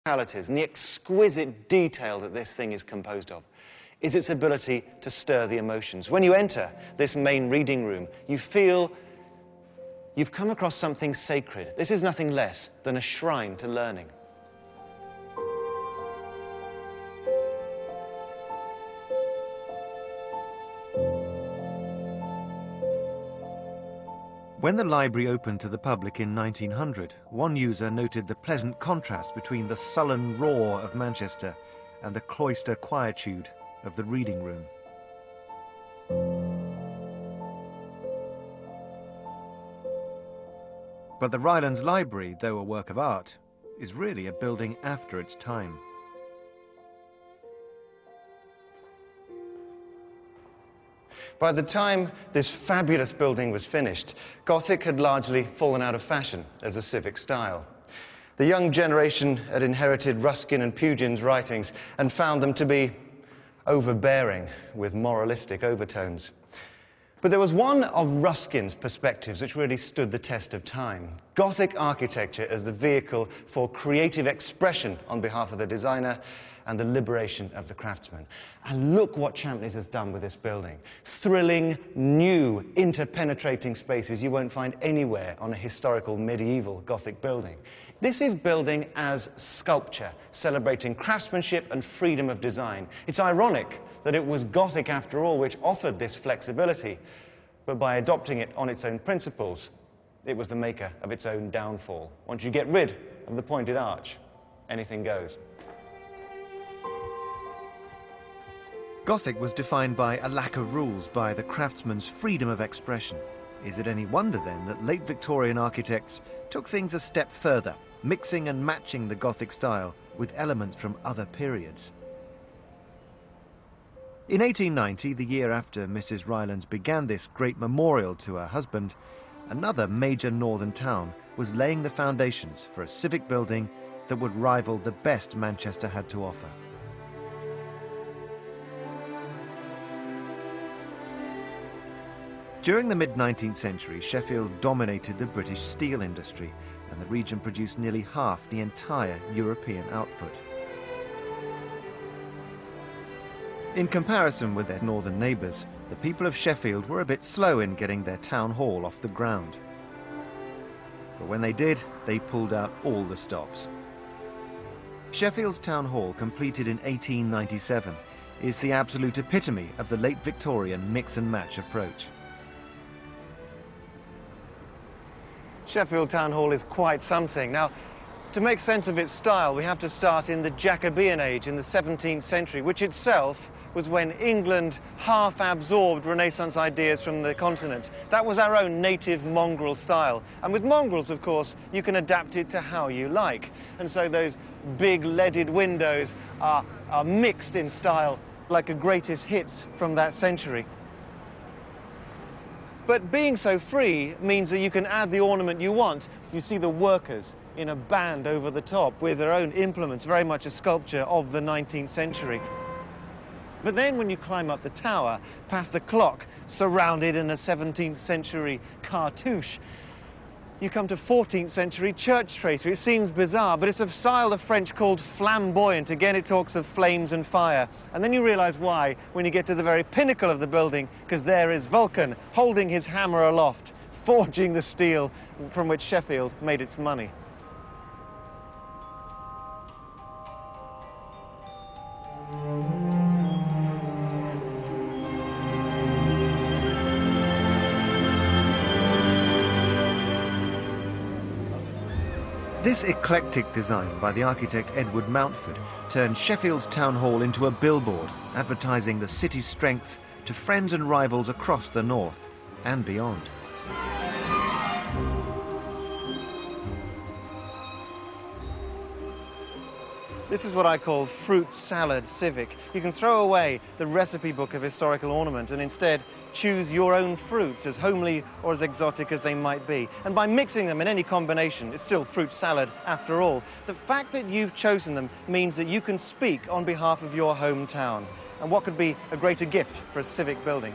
and the exquisite detail that this thing is composed of is its ability to stir the emotions. When you enter this main reading room, you feel you've come across something sacred. This is nothing less than a shrine to learning. When the library opened to the public in 1900, one user noted the pleasant contrast between the sullen roar of Manchester and the cloister quietude of the reading room. But the Rylands Library, though a work of art, is really a building after its time. By the time this fabulous building was finished, Gothic had largely fallen out of fashion as a civic style. The young generation had inherited Ruskin and Pugin's writings and found them to be overbearing with moralistic overtones. But there was one of Ruskin's perspectives which really stood the test of time. Gothic architecture as the vehicle for creative expression on behalf of the designer and the liberation of the craftsman. And look what Champneys has done with this building. Thrilling, new, interpenetrating spaces you won't find anywhere on a historical medieval Gothic building. This is building as sculpture, celebrating craftsmanship and freedom of design. It's ironic that it was Gothic, after all, which offered this flexibility, but by adopting it on its own principles, it was the maker of its own downfall. Once you get rid of the pointed arch, anything goes. Gothic was defined by a lack of rules, by the craftsman's freedom of expression. Is it any wonder, then, that late Victorian architects took things a step further, mixing and matching the Gothic style with elements from other periods? In 1890, the year after Mrs. Rylands began this great memorial to her husband, another major northern town was laying the foundations for a civic building that would rival the best Manchester had to offer. During the mid-19th century, Sheffield dominated the British steel industry, and the region produced nearly half the entire European output. In comparison with their northern neighbours, the people of Sheffield were a bit slow in getting their town hall off the ground. But when they did, they pulled out all the stops. Sheffield's town hall, completed in 1897, is the absolute epitome of the late Victorian mix-and-match approach. Sheffield Town Hall is quite something. Now, to make sense of its style, we have to start in the Jacobean age in the 17th century, which itself was when England half-absorbed Renaissance ideas from the continent. That was our own native mongrel style. And with mongrels, of course, you can adapt it to how you like. And so those big leaded windows are mixed in style, like a greatest hits from that century. But being so free means that you can add the ornament you want. You see the workers in a band over the top with their own implements, very much a sculpture of the 19th century. But then when you climb up the tower, past the clock, surrounded in a 17th century cartouche, you come to 14th century church tracery. It seems bizarre, but it's a style the French called flamboyant. Again, it talks of flames and fire. And then you realize why when you get to the very pinnacle of the building, because there is Vulcan holding his hammer aloft, forging the steel from which Sheffield made its money. This eclectic design by the architect Edward Mountford turned Sheffield's town hall into a billboard, advertising the city's strengths to friends and rivals across the north and beyond. This is what I call fruit salad civic. You can throw away the recipe book of historical ornament and instead choose your own fruits, as homely or as exotic as they might be. And by mixing them in any combination, it's still fruit salad after all. The fact that you've chosen them means that you can speak on behalf of your hometown. And what could be a greater gift for a civic building?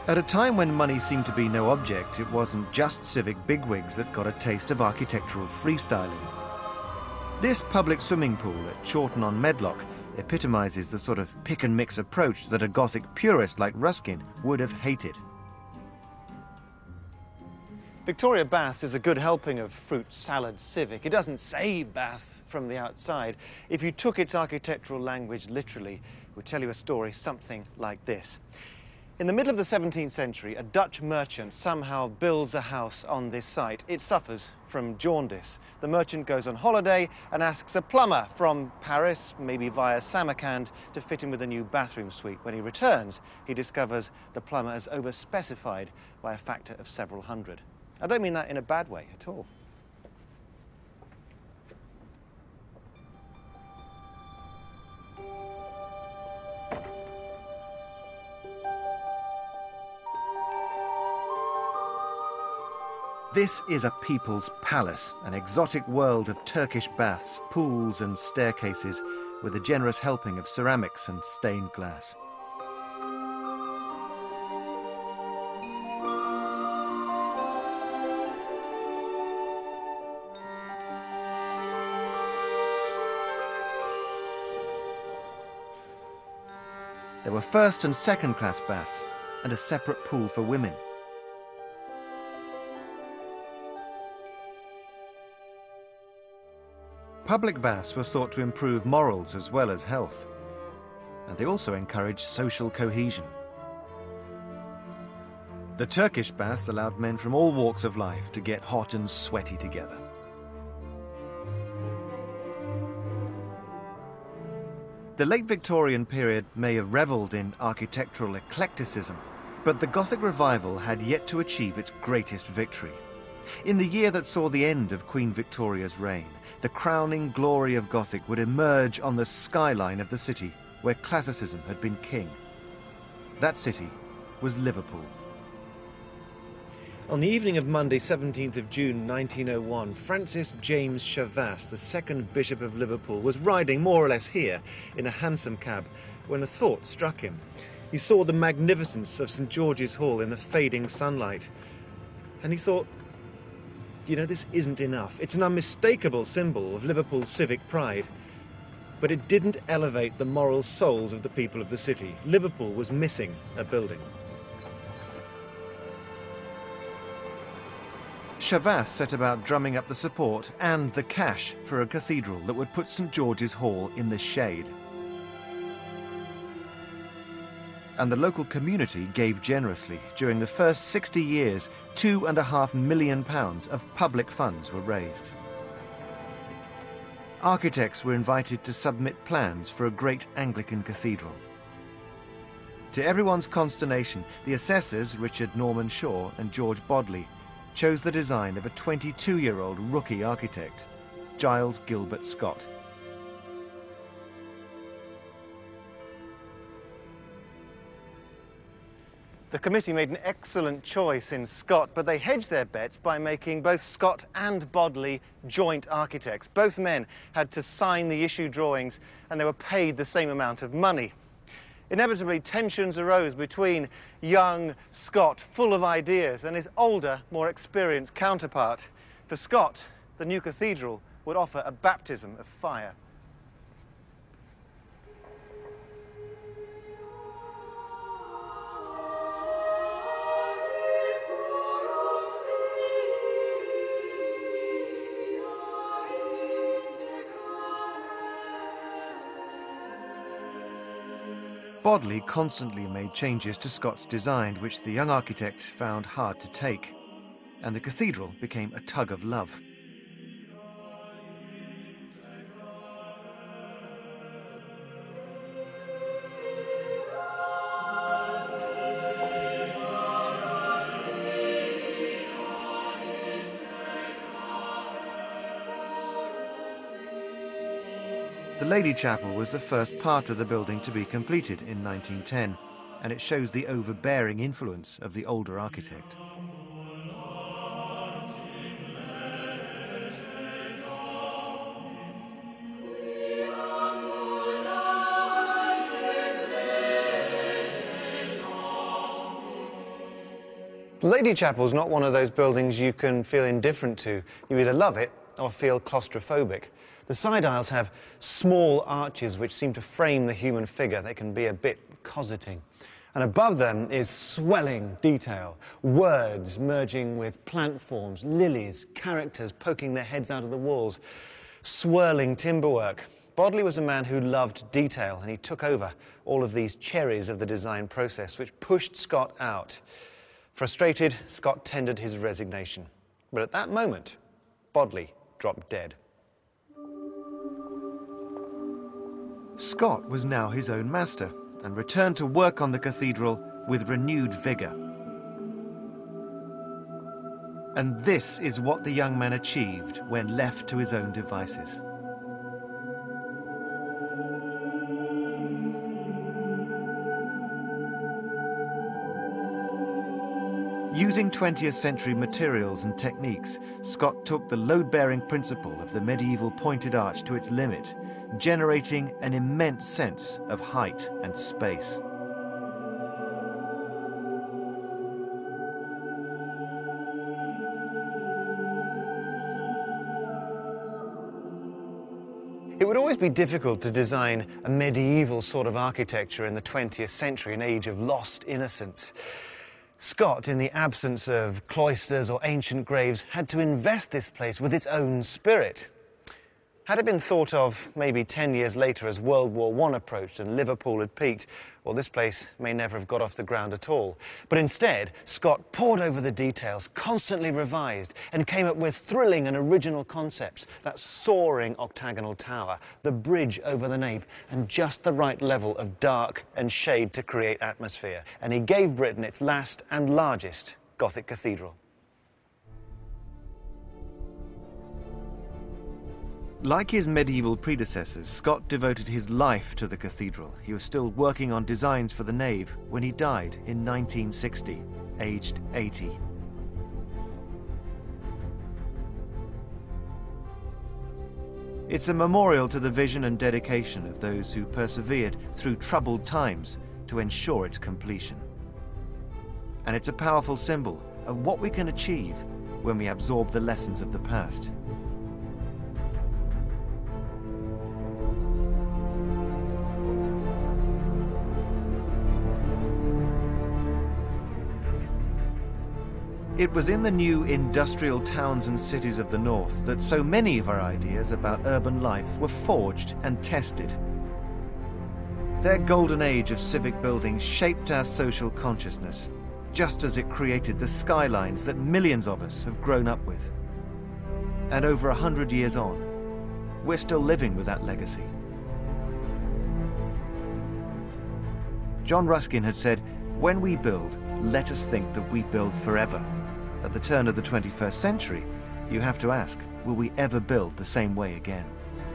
At a time when money seemed to be no object, it wasn't just civic bigwigs that got a taste of architectural freestyling. This public swimming pool at Chawton-on-Medlock epitomizes the sort of pick-and-mix approach that a Gothic purist like Ruskin would have hated. Victoria Baths is a good helping of fruit salad civic. It doesn't say Bath from the outside. If you took its architectural language literally, it would tell you a story something like this. In the middle of the 17th century, a Dutch merchant somehow builds a house on this site. It suffers from jaundice. The merchant goes on holiday and asks a plumber from Paris, maybe via Samarkand, to fit him with a new bathroom suite. When he returns, he discovers the plumber has overspecified by a factor of several hundred. I don't mean that in a bad way at all. This is a people's palace, an exotic world of Turkish baths, pools and staircases, with a generous helping of ceramics and stained glass. There were first and second class baths and a separate pool for women. Public baths were thought to improve morals as well as health, and they also encouraged social cohesion. The Turkish baths allowed men from all walks of life to get hot and sweaty together. The late Victorian period may have revelled in architectural eclecticism, but the Gothic revival had yet to achieve its greatest victory. In the year that saw the end of Queen Victoria's reign, the crowning glory of Gothic would emerge on the skyline of the city where classicism had been king. That city was Liverpool. On the evening of Monday, 17th of June 1901, Francis James Chavas, the second Bishop of Liverpool, was riding more or less here in a hansom cab when a thought struck him. He saw the magnificence of St George's Hall in the fading sunlight, and he thought, you know, this isn't enough. It's an unmistakable symbol of Liverpool's civic pride, but it didn't elevate the moral souls of the people of the city. Liverpool was missing a building. Chavas set about drumming up the support and the cash for a cathedral that would put St George's Hall in the shade. And the local community gave generously. During the first 60 years, £2.5 million of public funds were raised. Architects were invited to submit plans for a great Anglican cathedral. To everyone's consternation, the assessors, Richard Norman Shaw and George Bodley, chose the design of a 22-year-old rookie architect, Giles Gilbert Scott. The committee made an excellent choice in Scott, but they hedged their bets by making both Scott and Bodley joint architects. Both men had to sign the issue drawings, and they were paid the same amount of money. Inevitably, tensions arose between young Scott, full of ideas, and his older, more experienced counterpart. For Scott, the new cathedral would offer a baptism of fire. Bodley constantly made changes to Scott's design, which the young architect found hard to take, and the cathedral became a tug of love. The Lady Chapel was the first part of the building to be completed in 1910, and it shows the overbearing influence of the older architect. The Lady Chapel's not one of those buildings you can feel indifferent to. You either love it or feel claustrophobic. The side aisles have small arches which seem to frame the human figure. They can be a bit cosseting. And above them is swelling detail, words merging with plant forms, lilies, characters poking their heads out of the walls, swirling timberwork. Bodley was a man who loved detail, and he took over all of these cherries of the design process, which pushed Scott out. Frustrated, Scott tendered his resignation. But at that moment, Bodley dropped dead. Scott was now his own master and returned to work on the cathedral with renewed vigour. And this is what the young man achieved when left to his own devices. Using 20th century materials and techniques, Scott took the load-bearing principle of the medieval pointed arch to its limit, generating an immense sense of height and space. It would always be difficult to design a medieval sort of architecture in the 20th century, an age of lost innocence. Scott, in the absence of cloisters or ancient graves, had to invest this place with its own spirit. Had it been thought of maybe 10 years later as World War I approached and Liverpool had peaked, well, this place may never have got off the ground at all. But instead, Scott pored over the details, constantly revised, and came up with thrilling and original concepts. That soaring octagonal tower, the bridge over the nave, and just the right level of dark and shade to create atmosphere. And he gave Britain its last and largest Gothic cathedral. Like his medieval predecessors, Scott devoted his life to the cathedral. He was still working on designs for the nave when he died in 1960, aged 80. It's a memorial to the vision and dedication of those who persevered through troubled times to ensure its completion. And it's a powerful symbol of what we can achieve when we absorb the lessons of the past. It was in the new industrial towns and cities of the north that so many of our ideas about urban life were forged and tested. Their golden age of civic buildings shaped our social consciousness, just as it created the skylines that millions of us have grown up with. And over 100 years on, we're still living with that legacy. John Ruskin had said, "When we build, let us think that we build forever." At the turn of the 21st century, you have to ask, will we ever build the same way again?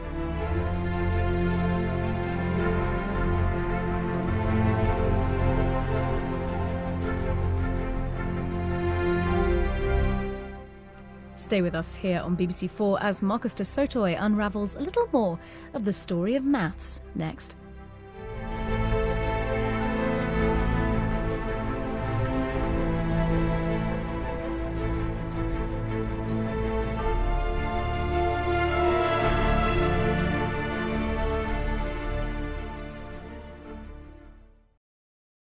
Stay with us here on BBC4 as Marcus de Sotoy unravels a little more of the story of maths next.